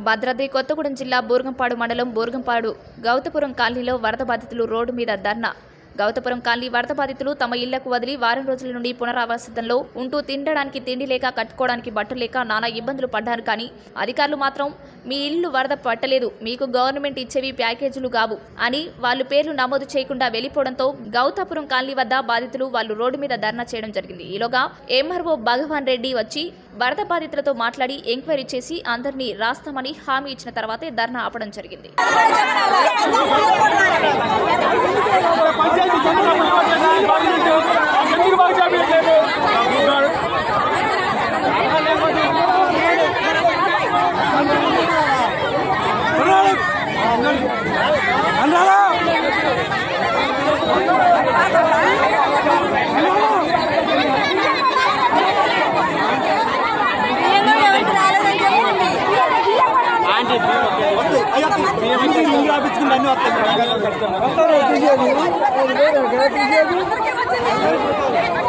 భద్రాద్రి కొత్తగూడెం జిల్లా బూర్గంపాడు మండలం బూర్గంపాడు గౌతపురం కాలనీలో వరద బాధితులు రోడ్డు మీద ధర్నా. గౌతపురం కాలనీ వరద బాధితులు తమ ఇళ్లకు వదిలి వారం రోజుల నుండి పునరావాసంలో ఉంటూ తినడానికి తిండి లేక కట్టుకోవడానికి బట్టలు లేక నానా ఇబ్బందులు పడ్డారు. కానీ అధికారులు మాత్రం మీ ఇల్లు వరద పట్టలేదు, మీకు గవర్నమెంట్ ఇచ్చేవి ప్యాకేజీలు కావు అని వాళ్ళు పేర్లు నమోదు చేయకుండా వెళ్లిపోవడంతో గౌతపురం కాలనీ వద్ద బాధితులు వాళ్ళు రోడ్డు మీద ధర్నా చేయడం జరిగింది. ఈలోగా ఎంఆర్ఓ భగవాన్ రెడ్డి వచ్చి వరద బాధితులతో మాట్లాడి ఎంక్వైరీ చేసి అందరినీ రాస్తామని హామీ ఇచ్చిన తర్వాతే ధర్నా ఆపడం జరిగింది. అన్ని